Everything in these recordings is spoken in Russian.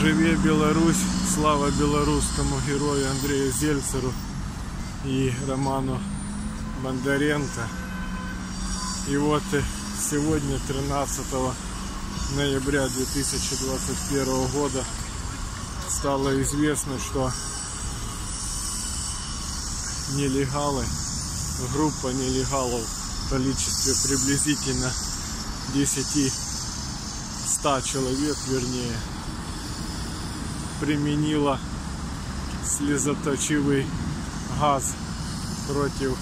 Живе Беларусь, слава белорусскому герою Андрею Зельцеру и Роману Бондаренко. И вот сегодня, 13 ноября 2021 года, стало известно, что нелегалы, группа нелегалов в количестве приблизительно 10-100 человек, вернее, применила слезоточивый газ против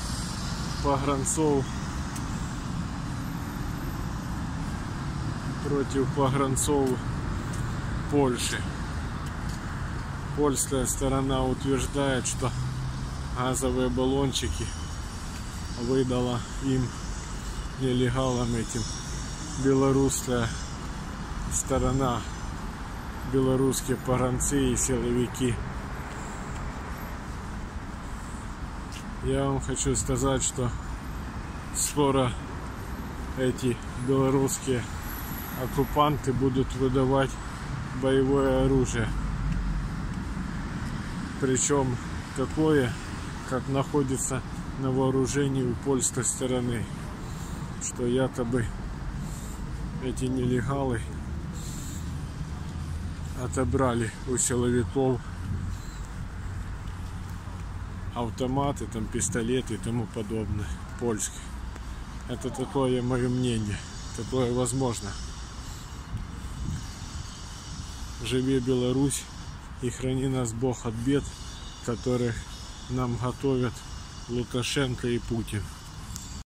погранцов Польши. Польская сторона утверждает, что газовые баллончики выдала им, нелегалам этим, белорусская сторона, белорусские погранцы и силовики. Я вам хочу сказать, что скоро эти белорусские оккупанты будут выдавать боевое оружие. Причем такое, как находится на вооружении у польской стороны, что якобы эти нелегалы отобрали у силовиков автоматы, там, пистолеты и тому подобное, польские. Это такое мое мнение, такое возможно. Живи Беларусь, и храни нас Бог от бед, которых нам готовят Лукашенко и Путин.